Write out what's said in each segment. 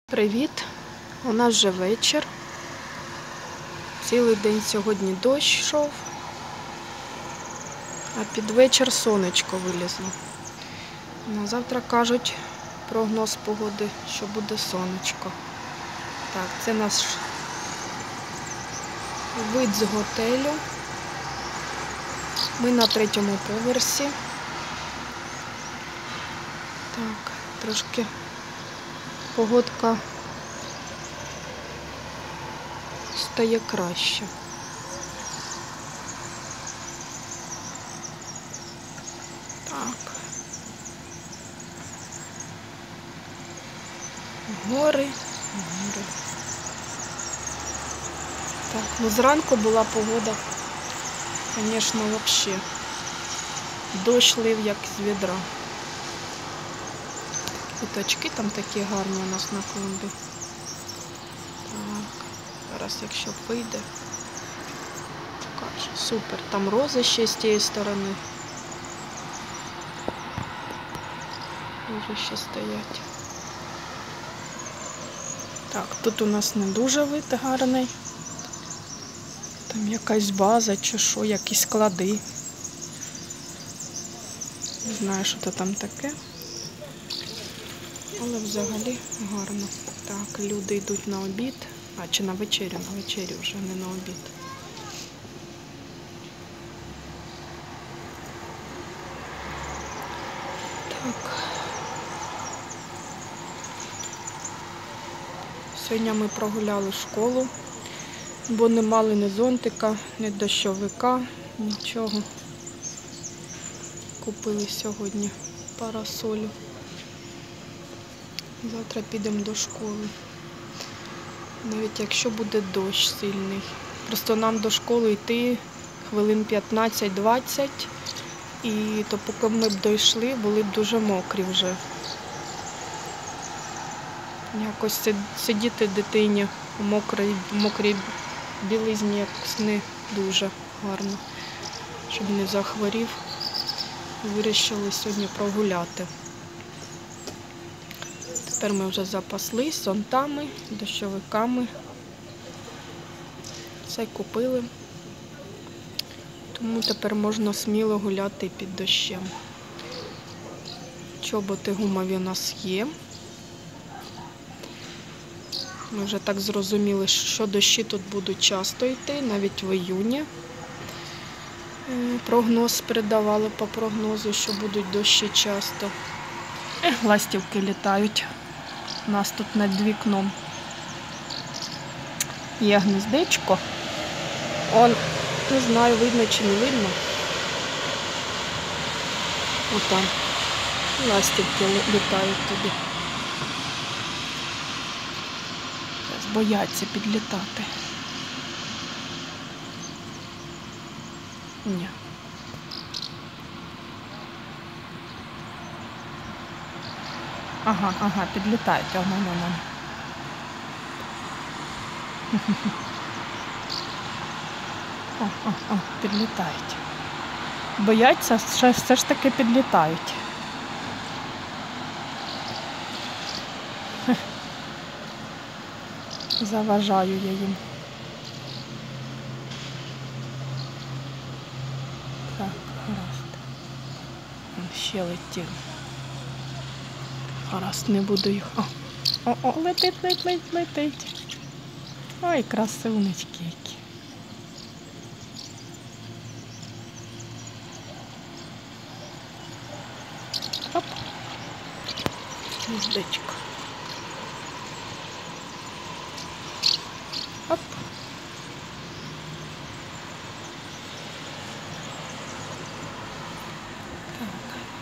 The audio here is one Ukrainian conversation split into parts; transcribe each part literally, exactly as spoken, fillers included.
Привіт! У нас вже вечір. Цілий день сьогодні дощ йшов, а під вечір сонечко вилізло. На завтра кажуть прогноз погоди, що буде сонечко. Так, це наш вид з готелю. Ми на третьому поверсі. Так, трошки погодка стає краще. Так. Гори, гори. Так, ну зранку була погода, звісно, взагалі. Дощ лив як з відра. Квіточки там такі гарні у нас на клумбі. Так, зараз якщо вийде, покажу. Супер, там рози ще з тієї сторони. Рози ще стоять. Так, тут у нас не дуже вид гарний. Там якась база чи що, якісь склади. Не знаю, що то там таке. Але взагалі гарно. Так, люди йдуть на обід. А, чи на вечерю? На вечерю вже, не на обід. Так. Сьогодні ми прогуляли школу, бо не мали ні зонтика, ні дощовика, нічого. Купили сьогодні парасолю. Завтра підемо до школи. Навіть якщо буде дощ сильний. Просто нам до школи йти хвилин п'ятнадцять-двадцять. І то поки ми б дійшли, були б дуже мокрі вже. Якось сидіти дитині у мокрій, мокрій білизні якось не дуже гарно. Щоб не захворів. Вирішили сьогодні прогуляти. Тепер ми вже запаслись зонтами, дощовиками. Все купили. Тому тепер можна сміло гуляти під дощем. Чоботи гумові у нас є. Ми вже так зрозуміли, що дощі тут будуть часто йти, навіть в іюні. Прогноз передавали по прогнозу, що будуть дощі часто. Ех, ластівки літають. У нас тут над вікном є гнездечко. Он, не знаю, видно чи не видно. Отам. Ластівки літають туди. Бояться підлітати. Ні. Ага, ага, підлітають. Ага, ага. О, о, о, підлітають. Бояться, все, все ж таки підлітають. Заважаю я їм. Так, гаразд. Ще летів. Гаразд, не буду їх. О, о, о, летить, летить, летить. Ой, красунечки які. Оп. Гніздечко. Оп. Так.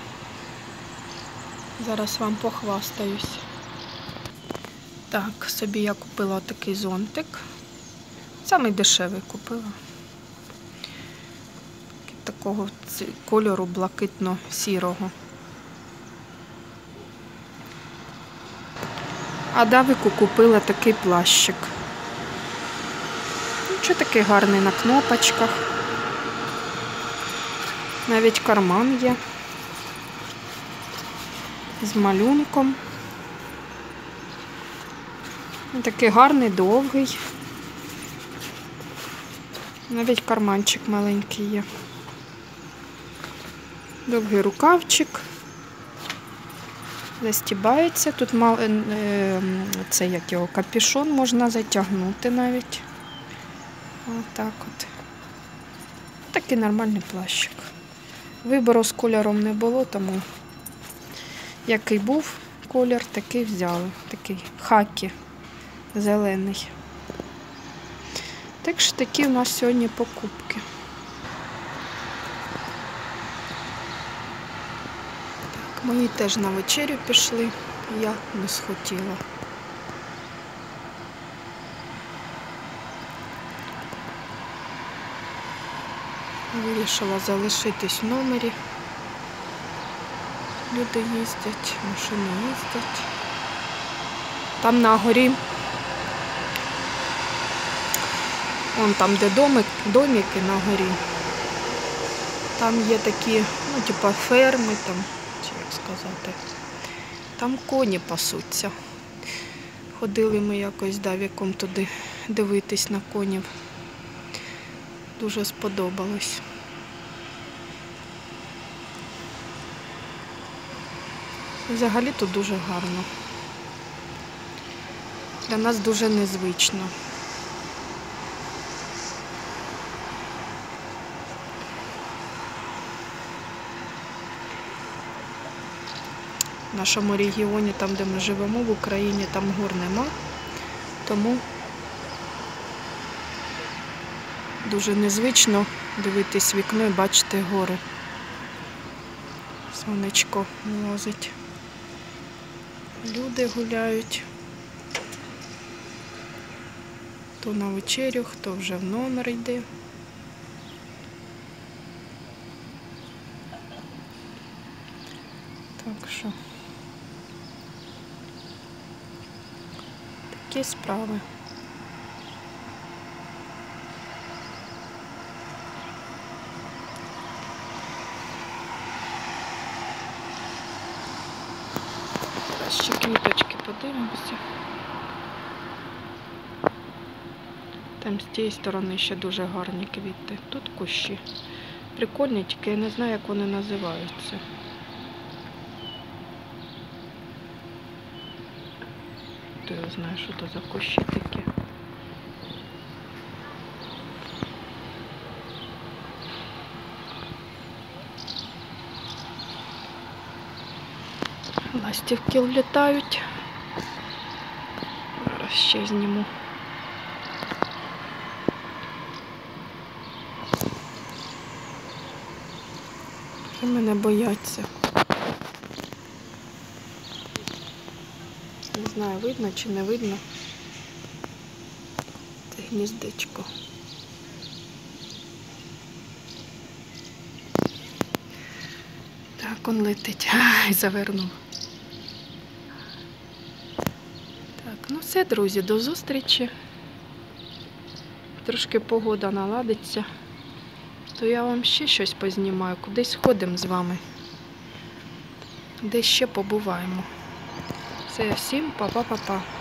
Зараз вам похвастаюсь. Так, собі я купила такий зонтик. Самий дешевий купила. Такого кольору блакитно-сірого. А Давику купила такий плащик. Нічого такий гарний на кнопочках. Навіть карман є. З малюнком. Він такий гарний, довгий. Навіть карманчик маленький є. Довгий рукавчик. Застібається. Тут мал... це як його капюшон можна затягнути навіть. Отак от. Такий нормальний плащик. Вибору з кольором не було, тому який був колір, такий взяли. Такий хакі, зелений. Так що такі у нас сьогодні покупки. Так, мої теж на вечерю пішли, я не схотіла. Вирішила залишитись в номері. Люди їздять, машини їздять. Там на горі, вон там, де домик, домики на горі, там є такі, ну, типа ферми, там, чи як сказати, там коні пасуться. Ходили ми якось давіком туди дивитись на конів. Дуже сподобалось. Взагалі тут дуже гарно. Для нас дуже незвично. В нашому регіоні, там де ми живемо, в Україні, там гор нема, тому дуже незвично дивитись в вікно і бачити гори. Сонечко лазить. Люди гуляють. Хто на вечерю, хто вже в номер йде. Так що такі справи. Ще квіточки подивимося. Там з тієї сторони ще дуже гарні квіти. Тут кущі. Прикольні, тільки я не знаю, як вони називаються. То я знаю, що це за кущі такі. Ластівки влітають. Зараз ще зніму. Вже мене бояться. Не знаю, видно чи не видно. Це гніздечко. Так, он летить. Ай, завернув. Так, ну все, друзі, до зустрічі. Трошки погода наладиться, то я вам ще щось познімаю. Кудись ходимо з вами. Десь ще побуваємо. Все, всім па-па-па-па.